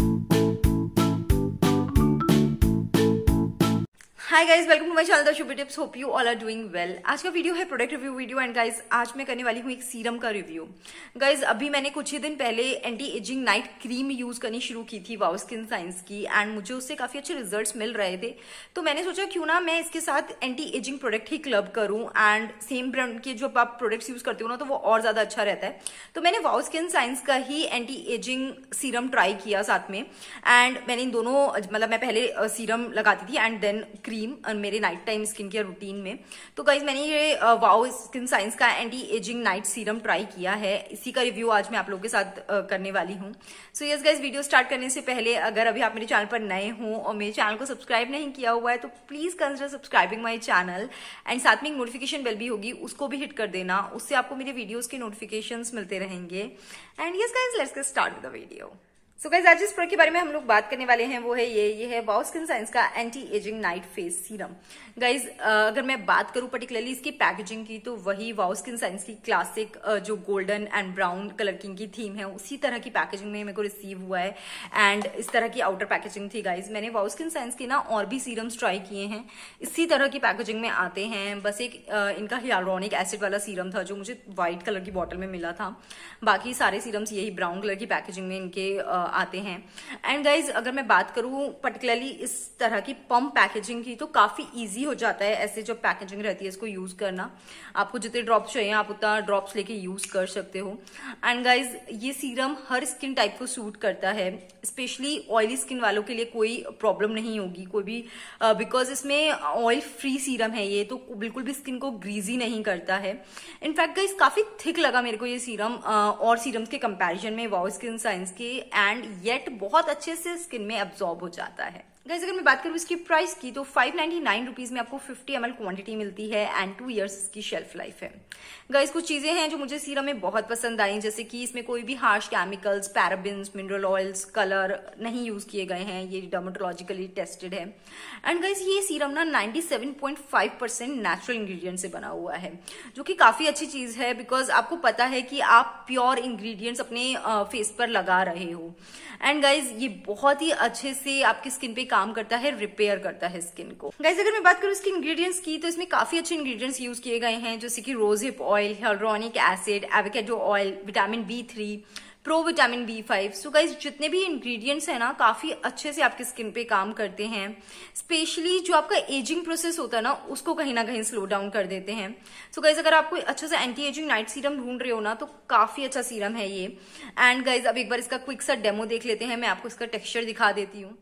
Hi guys, welcome to my channel the Shubhi tips. Hope you all are doing well. आज का video है product review video and guys आज मैं करने वाली हूँ एक सीरम का रिव्यू। गाइज अभी मैंने कुछ ही दिन पहले anti ageing night cream use करनी शुरू की थी वाओ स्किन साइंस की एंड मुझे उससे काफी अच्छे रिजल्ट्स मिल रहे थे। तो मैंने सोचा क्यों ना मैं इसके साथ एंटी एजिंग प्रोडक्ट ही क्लब करूँ एंड सेम ब्रांड के जो आप प्रोडक्ट्स यूज करते हो ना तो वो और ज्यादा अच्छा रहता है। तो मैंने वाओ स्किन साइंस का ही एंटी एजिंग सीरम ट्राई किया साथ में एंड मैंने इन दोनों मतलब मैं पहले सीरम लगाती थी एंड देन क्रीम मेरे night time skin care routine में। तो गाइज मैंने ये वाओ स्किन साइंस का anti ageing night serum try किया है। इसी का रिव्यू आज मैं आप लोगों के साथ करने वाली हूँ। So yes guys, video start करने से पहले अगर अभी आप मेरे चैनल पर नए हो और मेरे चैनल को सब्सक्राइब नहीं किया हुआ है तो please consider subscribing my channel and साथ में एक नोटिफिकेशन बेल भी होगी, उसको भी हिट कर देना। उससे आपको मेरे वीडियोज के नोटिफिकेशन मिलते रहेंगे। And yes guys, let's get start with the video. So guys आज जिस प्रोडक्ट के बारे में हम लोग बात करने वाले हैं वो है ये है वाओ स्किन साइंस का anti ageing night face serum. Guys अगर मैं बात करूं पर्टिकुलरली इसकी पैकेजिंग की तो वही वाओ स्किन साइंस की क्लासिक जो गोल्डन एंड ब्राउन कलर की इनकी थीम है उसी तरह की पैकेजिंग में मेरे को रिसीव हुआ है एंड इस तरह की आउटर पैकेजिंग थी। गाइज मैंने वाओ स्किन साइंस के ना और भी सीरम्स ट्राई किए हैं, इसी तरह की पैकेजिंग में आते हैं। बस एक इनका हियालुरोनिक एसिड वाला सीरम था जो मुझे व्हाइट कलर की बॉटल में मिला था, बाकी सारे सीरम्स यही ब्राउन कलर की पैकेजिंग में इनके आते हैं। एंड गाइज अगर मैं बात करूं पर्टिकुलरली इस तरह की पंप पैकेजिंग की तो काफी इजी हो जाता है ऐसे जो पैकेजिंग रहती है इसको यूज करना। आपको जितने ड्रॉप्स चाहिए आप उतना ड्रॉप्स लेके यूज कर सकते हो। एंड गाइज ये सीरम हर स्किन टाइप को सूट करता है, स्पेशली ऑयली स्किन वालों के लिए कोई प्रॉब्लम नहीं होगी कोई भी, बिकॉज इसमें ऑयल फ्री सीरम है ये, तो बिल्कुल भी स्किन को ग्रीजी नहीं करता है। इनफैक्ट गाइज काफी थिक लगा मेरे को ये सीरम और सीरम्स के कंपैरिजन में वाओ स्किन साइंस के, एंड येट बहुत अच्छे से स्किन में एब्जॉर्ब हो जाता है। गाइस अगर मैं बात करूं इसकी प्राइस की तो 599 रुपीज में आपको 50 ml क्वांटिटी मिलती है एंड 2 इयर्स इसकी शेल्फ लाइफ है। गाइस कुछ चीजें हैं जो मुझे सीरम में बहुत पसंद आई, जैसे कि इसमें कोई भी harsh chemicals, parabens, mineral oils, colour नहीं यूज किए गए हैं, ये डर्मेटोलॉजिकली टेस्टेड है। एंड गाइस ये सीरम ना 97.5% नेचुरल इंग्रेडिएंट से बना हुआ है, जो कि काफी अच्छी चीज है बिकॉज आपको पता है कि आप प्योर इंग्रेडिएंट्स अपने फेस पर लगा रहे हो। एंड गाइज ये बहुत ही अच्छे से आपकी स्किन पे काम करता है, रिपेयर करता है स्किन को। गाइज अगर मैं बात करूं इसके इंग्रेडिएंट्स की तो इसमें काफी अच्छे इंग्रेडिएंट्स यूज किए गए हैं, जैसे कि rose hip oil, hyaluronic acid, avocado oil, vitamin B3, pro vitamin B5। So guys जितने भी इंग्रेडिएंट्स है ना काफी अच्छे से आपकी स्किन पे काम करते हैं, स्पेशली जो आपका एजिंग प्रोसेस होता है ना उसको कहीं ना कहीं स्लो डाउन कर देते हैं। सो गाइज अगर आप कोई अच्छा सा एंटी एजिंग नाइट सीरम ढूंढ रहे हो ना तो काफी अच्छा सीरम है ये। एंड गाइज अब एक बार इसका क्विक सा डेमो देख लेते हैं, मैं आपको इसका टेक्सचर दिखा देती हूँ।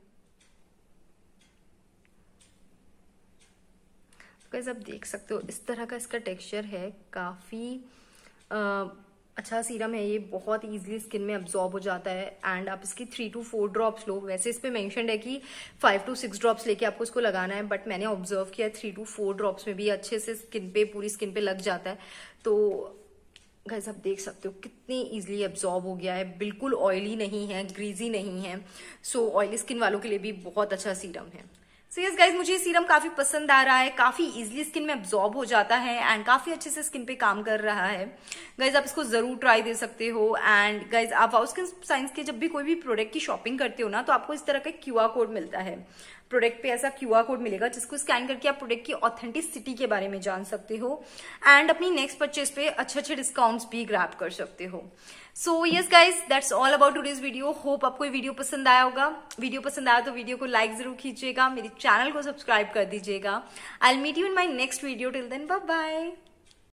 गाइस आप देख सकते हो इस तरह का इसका टेक्सचर है, काफी अच्छा सीरम है ये, बहुत इजीली स्किन में अब्जॉर्ब हो जाता है। एंड आप इसकी 3 to 4 ड्रॉप्स लो, वैसे इस पे मेंशन्ड है कि 5 to 6 ड्रॉप्स लेके आपको इसको लगाना है, बट मैंने ऑब्जर्व किया 3 to 4 ड्रॉप्स में भी अच्छे से स्किन पे, पूरी स्किन पे लग जाता है। तो गाइस आप देख सकते हो कितनी इजीली एब्जॉर्ब हो गया है, बिल्कुल ऑयली नहीं है, ग्रीजी नहीं है। सो ऑयली स्किन वालों के लिए भी बहुत अच्छा सीरम है। सो यस गाइज मुझे ये सीरम काफी पसंद आ रहा है, काफी इजीली स्किन में अब्जॉर्ब हो जाता है एंड काफी अच्छे से स्किन पे काम कर रहा है। गाइज आप इसको जरूर ट्राई दे सकते हो। एंड गाइज आप वाओ स्किन साइंस के जब भी कोई भी प्रोडक्ट की शॉपिंग करते हो ना तो आपको इस तरह का QR कोड मिलता है, प्रोडक्ट पे ऐसा QR कोड मिलेगा जिसको स्कैन करके आप प्रोडक्ट की ऑथेंटिसिटी के बारे में जान सकते हो एंड अपनी नेक्स्ट परचेज पे अच्छे अच्छे डिस्काउंट्स भी ग्रैब कर सकते हो। So yes guys that's all about today's video. Hope आपको ये वीडियो पसंद आया होगा। वीडियो पसंद आया तो वीडियो को लाइक जरूर कीजिएगा, मेरे चैनल को सब्सक्राइब कर दीजिएगा। I will meet you in my next video. Till then bye bye.